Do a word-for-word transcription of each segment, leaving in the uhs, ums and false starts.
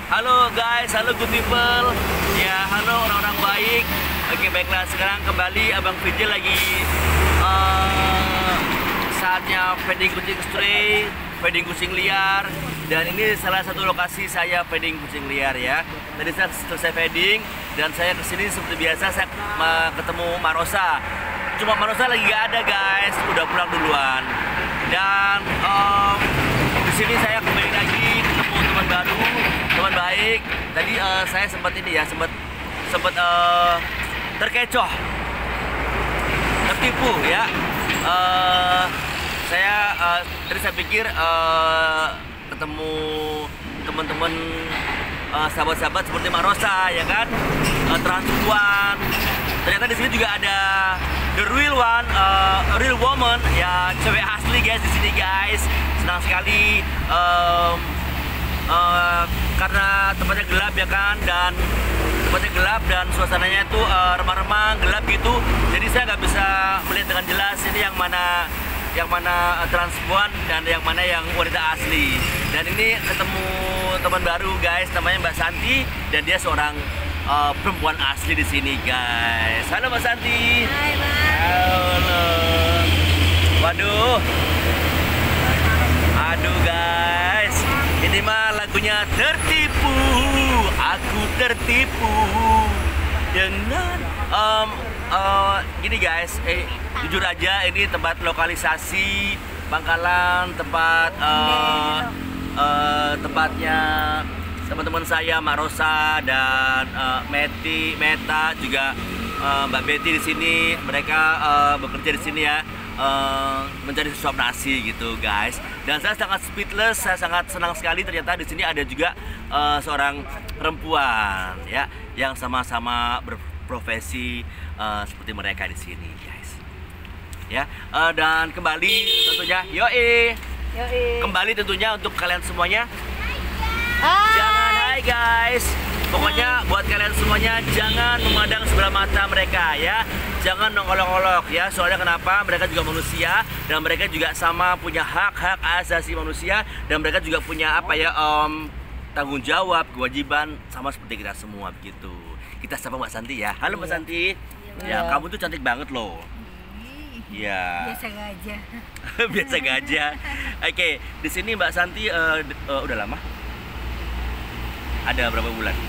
Halo guys, halo good people. Ya, halo orang-orang baik. Oke, baiklah, sekarang kembali Abang Vijay lagi uh, saatnya feeding kucing stray, feeding kucing liar. Dan ini salah satu lokasi saya feeding kucing liar ya. Tadi saya selesai feeding dan saya kesini seperti biasa, saya uh, ketemu Marosa. Cuma Marosa lagi gak ada guys, udah pulang duluan. Dan um, di sini saya kembali lagi ketemu teman baru, teman baik. Tadi uh, saya sempat ini ya, sempat sempat uh, terkecoh, tertipu ya. Uh, saya uh, tadi saya pikir uh, ketemu teman-teman uh, sahabat-sahabat seperti Marosa ya kan, uh, transpuan. Ternyata di sini juga ada the real one, uh, real woman ya, cewek asli guys di sini guys. Senang sekali um, uh, karena tempatnya gelap ya kan, dan tempatnya gelap dan suasananya itu uh, remang-remang gelap gitu. Jadi saya nggak bisa melihat dengan jelas ini yang mana yang mana uh, transpuan dan yang mana yang wanita asli. Dan ini ketemu teman baru guys, namanya Mbak Santi, dan dia seorang Uh, perempuan asli di sini guys. Halo Mbak Santi. Hai Bang. Halo. Waduh. Aduh guys, ini mah lagunya tertipu. Aku tertipu dengan um, uh, gini guys. Eh, jujur aja ini tempat lokalisasi Bangkalan, tempat uh, uh, tempatnya teman-teman saya Marosa dan uh, Meti, Meta juga uh, Mbak Betty di sini. Mereka uh, bekerja di sini ya, uh, mencari suap nasi gitu guys. Dan saya sangat speechless, saya sangat senang sekali ternyata di sini ada juga uh, seorang perempuan ya yang sama-sama berprofesi uh, seperti mereka di sini guys. Ya, uh, dan kembali tentunya, yoi, Yoi. kembali tentunya untuk kalian semuanya. Ah. Jangan, hai guys. Pokoknya buat kalian semuanya jangan memandang sebelah mata mereka ya. Jangan nongolok-olok ya. Soalnya kenapa? Mereka juga manusia dan mereka juga sama punya hak-hak asasi manusia, dan mereka juga punya apa ya, um, tanggung jawab, kewajiban sama seperti kita semua begitu. Kita sapa Mbak Santi ya. Halo Mbak Santi. Ya, kamu tuh cantik banget loh. Iya. Biasa gajah. Biasa gajah. Oke, di sini Mbak Santi uh, uh, udah lama? Ada berapa bulan?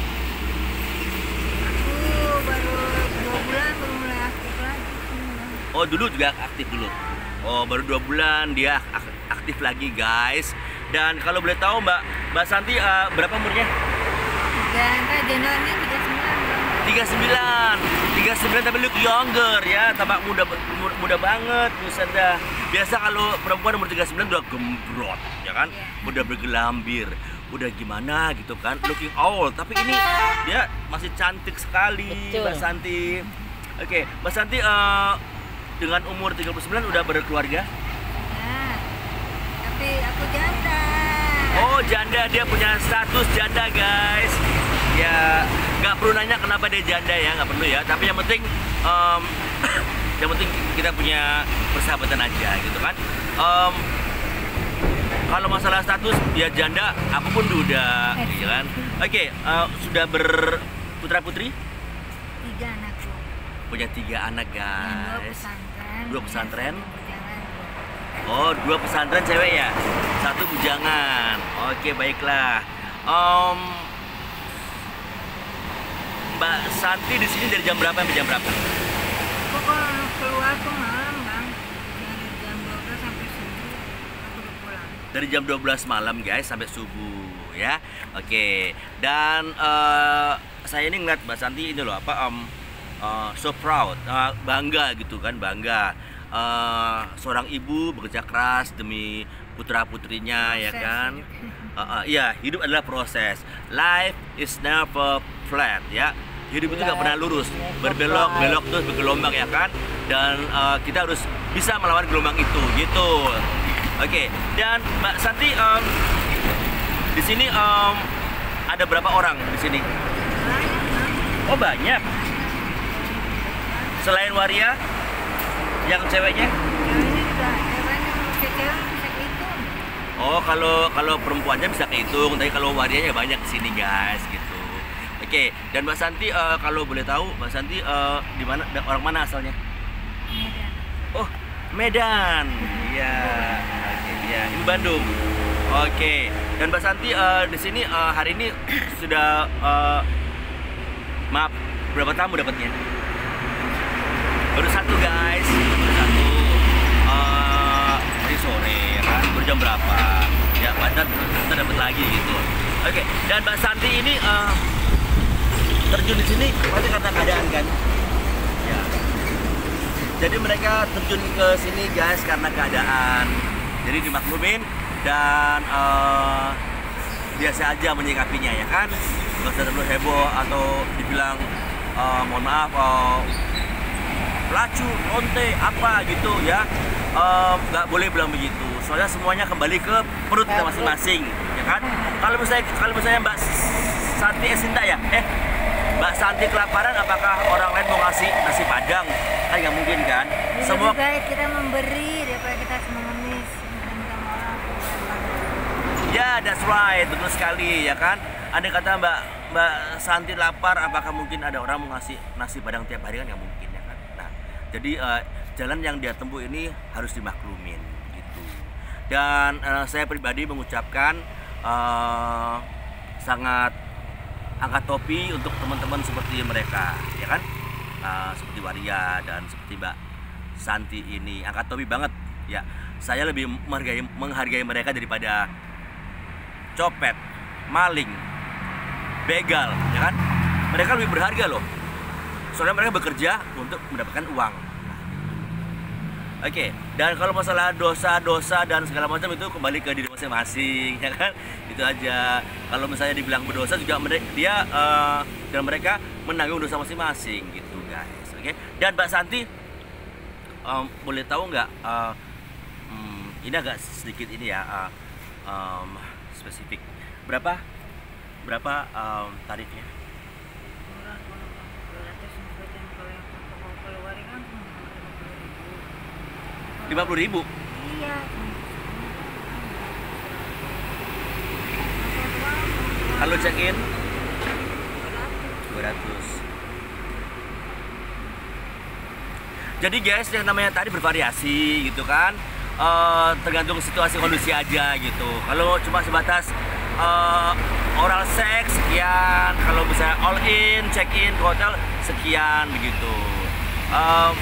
Aku baru dua bulan baru mulai aktif lagi. Oh, dulu juga aktif dulu. Oh, baru dua bulan dia ak- aktif lagi guys. Dan kalau boleh tahu Mbak Mbak Santi uh, berapa umurnya? Dan kan Januari tiga puluh sembilan. tiga puluh sembilan. tiga puluh sembilan tapi look younger ya. Tampak muda muda banget, buset dah. Biasa kalau perempuan umur tiga puluh sembilan udah gembrot, ya kan? Yeah. Udah bergelambir, udah gimana gitu kan, looking old. Tapi ini dia masih cantik sekali. Betul. Mbak Santi. Oke, Mbak Santi uh, dengan umur tiga puluh sembilan udah berkeluarga? Nah, tapi aku janda. Oh, janda, dia punya status janda guys. Ya, nggak perlu nanya kenapa dia janda ya, nggak perlu ya. Tapi yang penting, um, yang penting kita punya persahabatan aja gitu kan. Um, Kalau masalah status dia janda, aku pun udah, ya kan. Oke, uh, sudah berputra putri? Tiga anakku. Punya tiga anak Yang dua guys. pesantren. Dua pesantren? yang satu bujangan. Oh, dua pesantren cewek ya, satu bujangan. Oke, baiklah. Um, Mbak Santi di sini dari jam berapa sampai jam berapa? Aku kalau keluar tuh malam bang, dari jam dua belas sampai subuh aku udah pulang. Dari jam dua belas malam guys sampai subuh ya. Oke. Dan uh, saya ini ngeliat Mbak Santi ini loh apa um, uh, so proud, uh, bangga gitu kan, bangga. Uh, seorang ibu bekerja keras demi putra putrinya ya kan. Uh, uh, ya, hidup adalah proses. Life is never flat ya. Hidup itu nggak pernah lurus, berbelok, belok terus bergelombang ya kan. Dan uh, kita harus bisa melawan gelombang itu gitu. Oke, dan Mbak Santi um, di sini um, ada berapa orang di sini? Banyak bang. Oh banyak. Selain Waria, yang ceweknya? Ceweknya juga, ceweknya kalau cewek bisa kehitung. Oh, kalau kalau perempuannya bisa kehitung, tapi kalau warianya banyak di sini guys, gitu. Oke, dan Mbak Santi uh, kalau boleh tahu, Mbak Santi uh, di mana, orang mana asalnya? Medan. Oh, Medan. Iya. Oke, iya. Ini Bandung. Oke. Dan Mbak Santi uh, di sini uh, hari ini sudah uh, maaf, berapa tamu dapatnya? Baru satu guys, baru satu. Uh, hari sore ya kan, baru jam berapa? Ya, padat kita dapat lagi gitu. Oke. Dan Mbak Santi ini uh, terjun di sini pasti karena keadaan kan? Ya. Jadi mereka terjun ke sini guys karena keadaan. Jadi dimaklumin dan uh, biasa aja menyikapinya ya kan. Nggak usah terlalu heboh atau dibilang uh, mohon maaf uh, pelacu, lonte, apa gitu ya. Uh, nggak boleh bilang begitu. Soalnya semuanya kembali ke perut kita masing-masing ya kan. Kalau misalnya kalau misalnya Mbak Santi eh, Sinta ya, eh Mbak Santi kelaparan, apakah orang lain mau ngasih nasi padang? Kan nggak mungkin kan? Jadi Semua lebih baik kita memberi daripada kita mengemis. ya, that's right, betul sekali ya kan. Andai kata Mbak Mbak Santi lapar, apakah mungkin ada orang mau ngasih nasi padang tiap hari? Kan nggak mungkin ya kan. Nah, jadi uh, jalan yang dia tempuh ini harus dimaklumin gitu. Dan uh, saya pribadi mengucapkan uh, sangat angkat topi untuk teman-teman seperti mereka ya kan, uh, seperti Waria dan seperti Mbak Santi ini, angkat topi banget ya. Saya lebih menghargai, menghargai mereka daripada copet, maling, begal ya kan. Mereka lebih berharga loh, soalnya mereka bekerja untuk mendapatkan uang. Oke, dan kalau masalah dosa-dosa dan segala macam itu kembali ke diri masing-masing ya kan, itu aja. Kalau misalnya dibilang berdosa juga mereka, dia uh, dan mereka menanggung dosa masing-masing gitu guys. Oke, dan Mbak Santi um, boleh tahu nggak? Uh, um, ini agak sedikit ini ya, uh, um, spesifik. Berapa berapa um, tarifnya? lima puluh ribu. Iya. Kalau check in dua ratus. Jadi guys, yang namanya tadi bervariasi gitu kan, uh, tergantung situasi kondisi aja gitu. Kalau cuma sebatas uh, oral seks sekian, kalau bisa all in, check in ke hotel sekian begitu. Uh,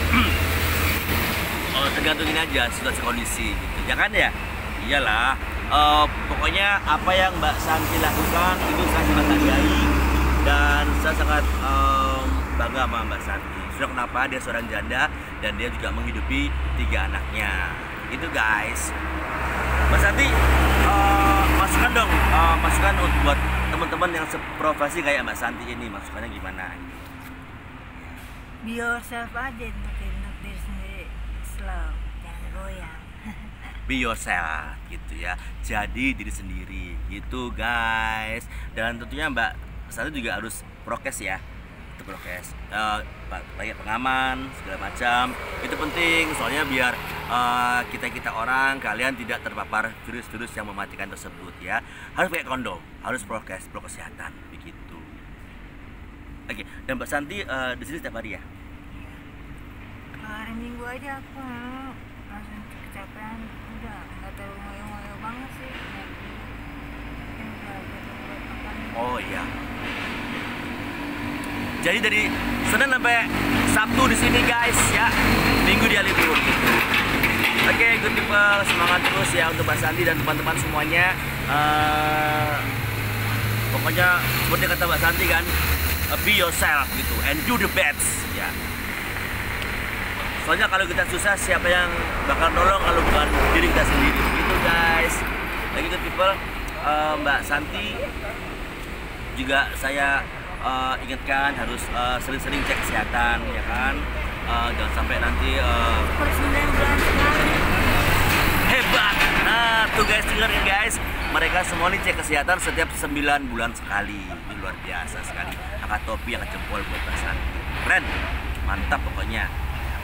Oh, tergantung ini aja situasi kondisi gitu ya kan ya. Iyalah, uh, pokoknya apa yang Mbak Santi lakukan itu saya sangat hargai dan saya sangat um, bangga sama Mbak Santi. Sudah kenapa dia seorang janda dan dia juga menghidupi tiga anaknya itu guys. Mbak Santi, uh, masukan dong, uh, masukan untuk buat teman-teman yang seprofesi kayak Mbak Santi ini, masukannya gimana? Be yourself aja untuk untuk diri sendiri. Slow, jangan goyang. Be yourself gitu ya, jadi diri sendiri gitu guys. Dan tentunya Mbak Santi juga harus prokes ya, itu prokes, uh, pakai pengaman segala macam, itu penting soalnya biar uh, kita kita orang kalian tidak terpapar virus-virus yang mematikan tersebut ya. Harus pakai kondom, harus prokes, prokes kesehatan begitu. Oke, dan Mbak Santi uh, di sini setiap hari ya? Hari Minggu aja aku langsung kecapean, udah nggak terlalu ngoyo-ngoyo banget sih. Oh iya. Jadi dari Senin sampai Sabtu di sini guys ya, Minggu dia libur. Oke, good people, semangat terus ya untuk Mbak Santi dan teman-teman semuanya. Uh, pokoknya seperti kata Mbak Santi kan, uh, be yourself gitu and do the best ya. Soalnya kalau kita susah, siapa yang bakal nolong kalau bukan diri kita sendiri gitu guys. Lagi good people, uh, Mbak Santi juga saya uh, ingatkan harus uh, sering-sering cek kesehatan ya kan. Uh, jangan sampai nanti uh, Per sembilan bulan sekali. hebat. Nah tuh guys, dengar kan guys, mereka semua nih cek kesehatan setiap sembilan bulan sekali. Ini luar biasa sekali. Angkat topi, angkat jempol buat Mbak Santi. Keren, mantap pokoknya.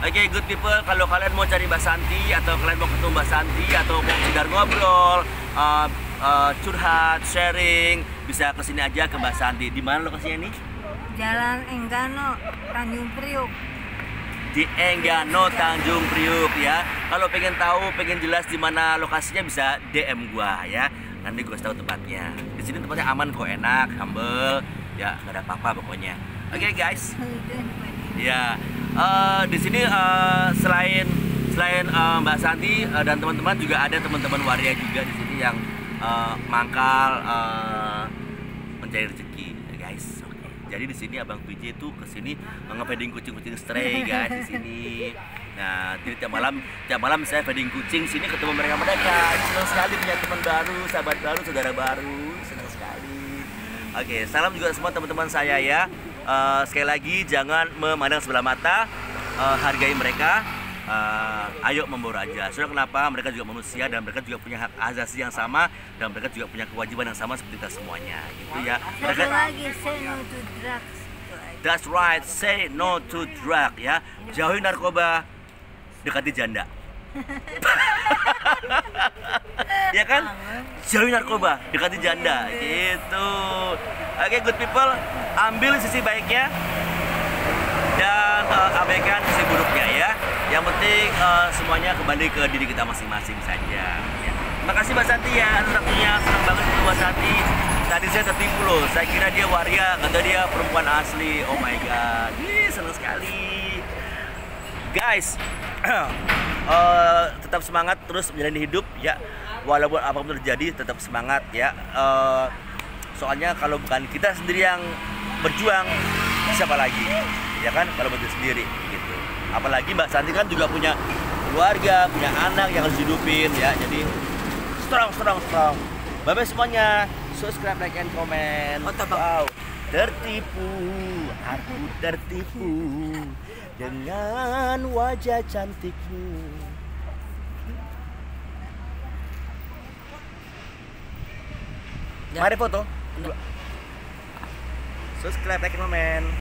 Oke, good people, kalau kalian mau cari Mbak Santi atau kalian mau ketemu Mbak Santi atau mau sekedar ngobrol, uh, uh, curhat, sharing, bisa kesini aja ke Mbak Santi. Di mana lokasinya nih? Jalan Enggano, Tanjung Priuk. Di Enggano, Tanjung Priuk ya. Kalau pengen tahu, pengen jelas di mana lokasinya bisa D M gua ya. Nanti gua kasih tahu tempatnya. Di sini tempatnya aman kok, enak, humble, ya nggak ada apa-apa pokoknya. Oke okay, guys. Ya, uh, di sini uh, selain selain uh, Mbak Santi uh, dan teman-teman juga ada teman-teman waria juga di sini yang uh, mangkal uh, mencari rezeki, ya guys. Jadi di sini Abang P J tuh kesini nge-feeding kucing-kucing stray guys di sini. Nah, jadi tiap malam tiap malam saya feeding kucing sini ketemu mereka mereka. Senang sekali punya teman baru, sahabat baru, saudara baru. Senang sekali. Oke, salam juga semua teman-teman saya ya. Uh, sekali lagi jangan memandang sebelah mata, uh, hargai mereka. Uh, ayo membawa aja. Soalnya kenapa? Mereka juga manusia dan mereka juga punya hak asasi yang sama dan mereka juga punya kewajiban yang sama seperti kita semuanya, gitu ya. Mereka, Satu lagi, say no to drugs. that's right, say no to drug ya. Jauhi narkoba, dekati janda. Ya kan? Jauhi narkoba, dekati janda, gitu. Oke, good people, ambil sisi baiknya dan uh, abaikan sisi buruknya ya. Yang penting uh, semuanya kembali ke diri kita masing-masing saja. Ya. Terima kasih Mbak Santi ya atas waktunya, senang banget ketemu Mbak Santi. Tadi saya tertipu loh, saya kira dia waria, kata dia perempuan asli. Oh my god, ih senang sekali. Guys, uh, tetap semangat terus menjalani hidup ya. Walaupun apapun terjadi tetap semangat ya. Uh, soalnya kalau bukan kita sendiri yang berjuang, siapa lagi? Ya kan, kalau berdiri sendiri gitu. Apalagi Mbak Santi kan juga punya keluarga, punya anak yang harus hidupin ya. Jadi strong, strong, strong. Bye bye semuanya. Subscribe, like, and comment. Wow, tertipu, aku tertipu dengan wajah cantikmu. Mari foto. Subscribe, like, and comment.